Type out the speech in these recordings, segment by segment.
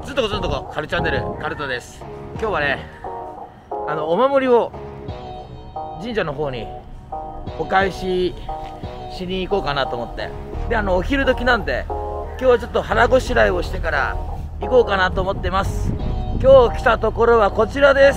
ずっとこカルチャンネルカルトです。今日はね、お守りを神社の方にお返ししに行こうかなと思って、でお昼時なんで今日はちょっと腹ごしらえをしてから行こうかなと思ってます。今日来たところはこちらです。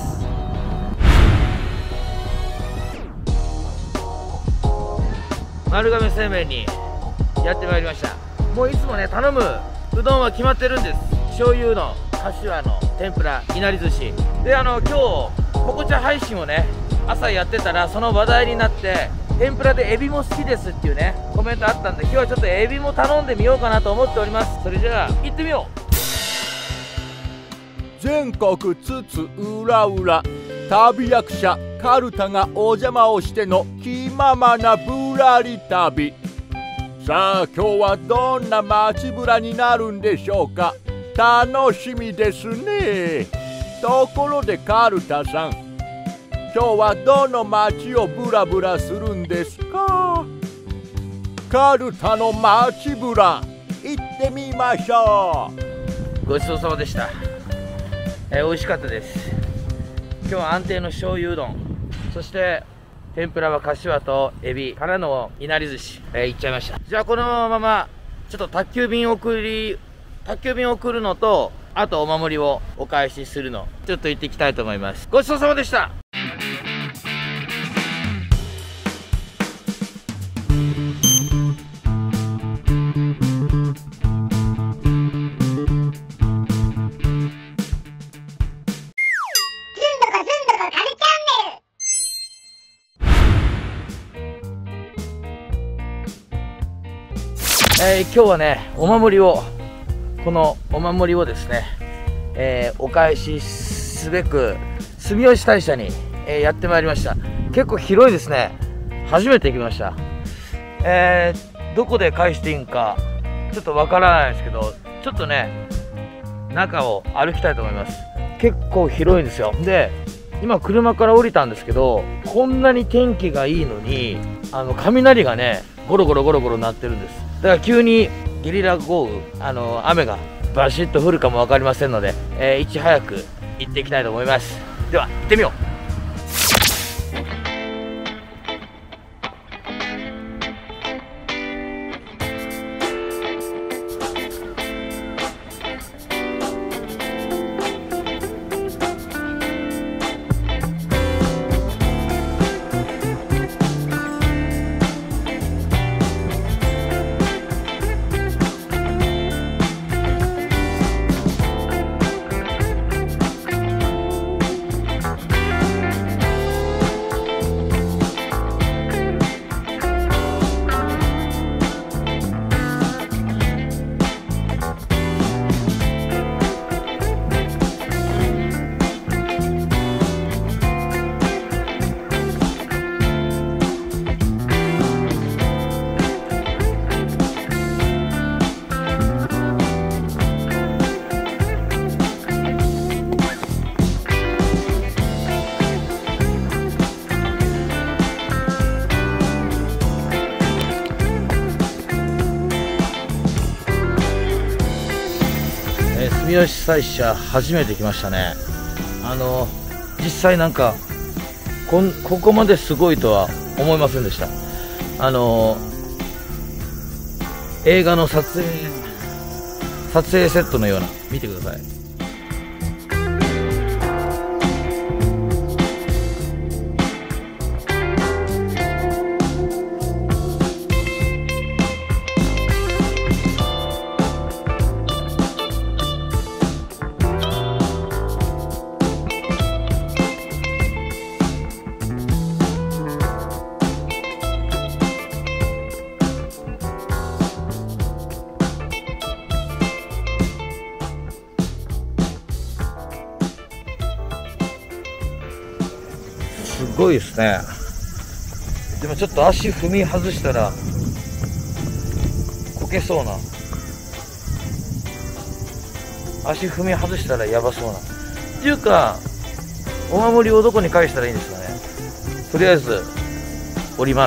丸亀製麺にやってまいりました。もういつもね頼むうどんは決まってるんです。醤油の柏の天ぷらいなり寿司で、今日ポコチャ配信をね朝やってたら、その話題になって天ぷらでエビも好きですっていうねコメントあったんで、今日はちょっとエビも頼んでみようかなと思っております。それじゃあ行ってみよう。 全国津々浦々旅役者カルタがお邪魔をしての気ままなぶらり旅。さあ今日はどんな街ぶらになるんでしょうか。楽しみですね。ところでカルタさん、今日はどの街をブラブラするんですか。カルタの街ぶら行ってみましょう。ごちそうさまでした。美味しかったです。今日は安定の醤油うどん、そして天ぷらは柏とエビからのいなり寿司、いっちゃいました。じゃあこのままちょっと宅急便送るのと、あとお守りをお返しするのちょっと行っていきたいと思います。ごちそうさまでした。今日はねこのお守りをですね、お返しすべく住吉大社に、やってまいりました。結構広いですね。初めて行きました。どこで返していいんかちょっとわからないですけど、ちょっとね中を歩きたいと思います。結構広いんですよ。で今車から降りたんですけど、こんなに天気がいいのに雷がねゴロゴロ鳴ってるんです。だから急にゲリラ豪雨、雨がバシッと降るかも分かりませんので、いち早く行っていきたいと思います。では行ってみよう。住吉大社初めて来ましたね。実際なんかここまですごいとは思いませんでした。映画の撮影セットのような、見てください。すごいですね。でもちょっと足踏み外したらこけそうな、足踏み外したらやばそうなっていうか、お守りをどこに返したらいいんですかね。とりあえず降ります。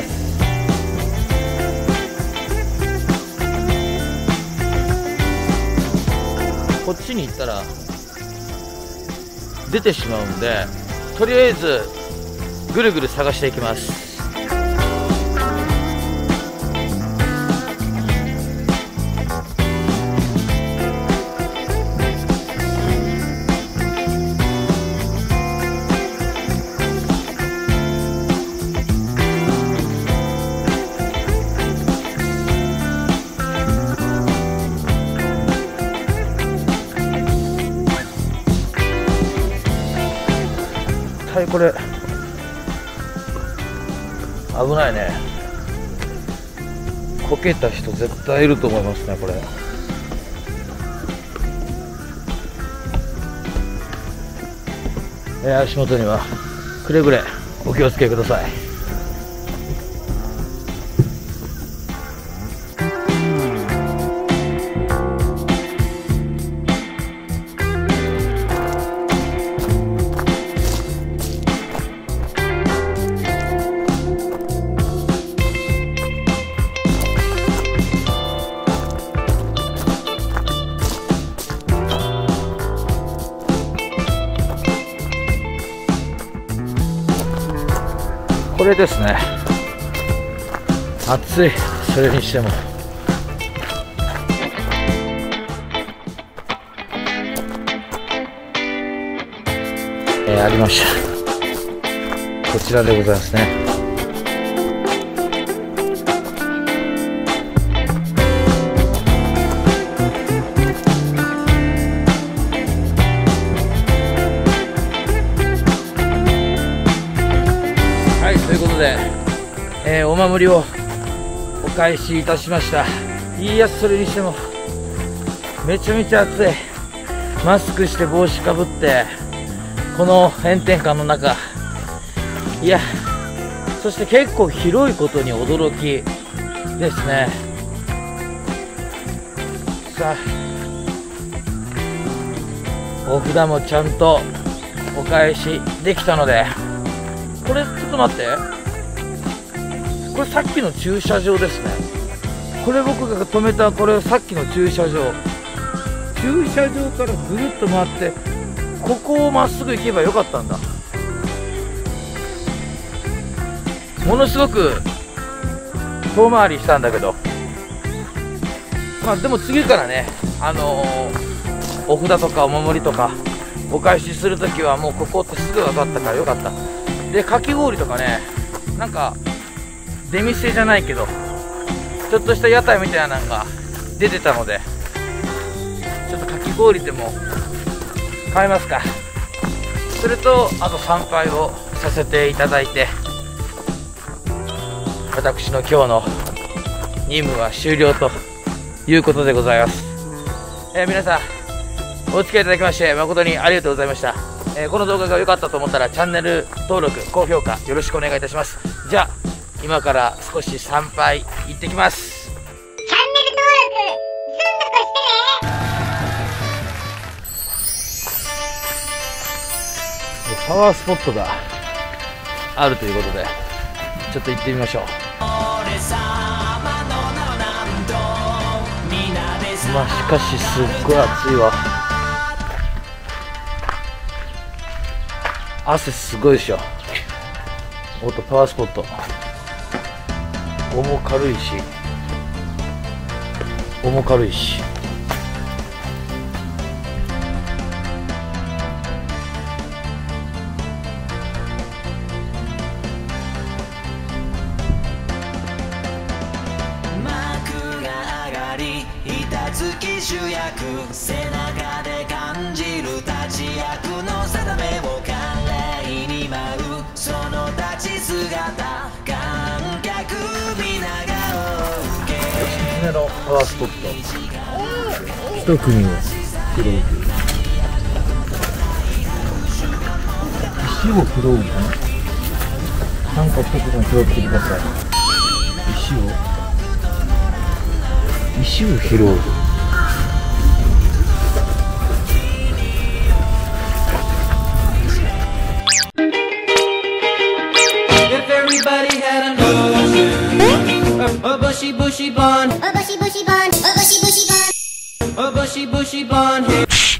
ここっちに行ったら出てしまうんで、とりあえずぐるぐる探していきます。これ危ないね。こけた人絶対いると思いますね。これ足元にはくれぐれお気をつけください。これですね。暑い。それにしてもありました。こちらでございますね。ということで、お守りをお返しいたしました。いや、それにしてもめちゃめちゃ暑い。マスクして帽子かぶってこの炎天下の中、いや、そして結構広いことに驚きですね。さあ、お札もちゃんとお返しできたので、これちょっと待って、これさっきの駐車場ですね。これ僕が止めた、これさっきの駐車場からぐるっと回ってここをまっすぐ行けばよかったんだ。ものすごく遠回りしたんだけど、まあでも次からね、お札とかお守りとかお返しするときはもうここってすぐ分かったからよかった。で、かき氷とかね、なんか出店じゃないけどちょっとした屋台みたいなのが出てたので、ちょっとかき氷でも買いますか。それとあと参拝をさせていただいて、私の今日の任務は終了ということでございます。皆さんお付き合いいただきまして誠にありがとうございました。この動画が良かったと思ったらチャンネル登録、高評価よろしくお願いいたします。じゃあ今から少し参拝行ってきます。 チャンネル登録してね。 パワースポットがあるということでちょっと行ってみましょう。まあしかしすっごい暑いわ。汗すごいでしょ。おっと、パワースポット重軽いし幕が上がり板付き主役、背中で感じる立ち役の定めを華麗に舞うその立ち姿、観客皆が追うけ。 おすすめのパワースポット、一組を拾う。石を拾うのかな、なんか一つ拾ってください。石を拾う。 A bushy bushy blonde, a bushy bushy blonde, a bushy bushy blonde, a bushy bushy blonde hair.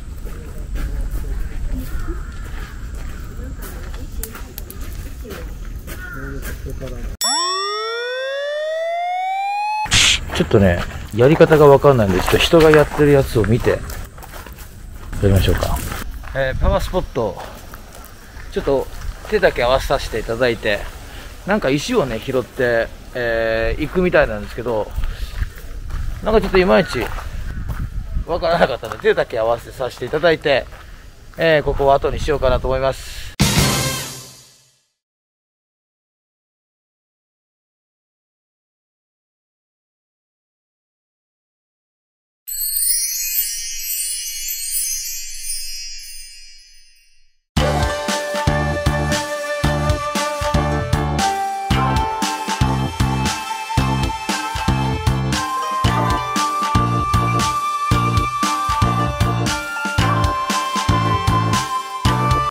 ちょっとね、やり方がわかんないんで、ちょっと人がやってるやつを見て、やりましょうか。パワースポット、ちょっと手だけ合わせさせていただいて、なんか石をね、拾って、行くみたいなんですけど、なんかちょっといまいちわからなかったので、手だけ合わせさせていただいて、ここを後にしようかなと思います。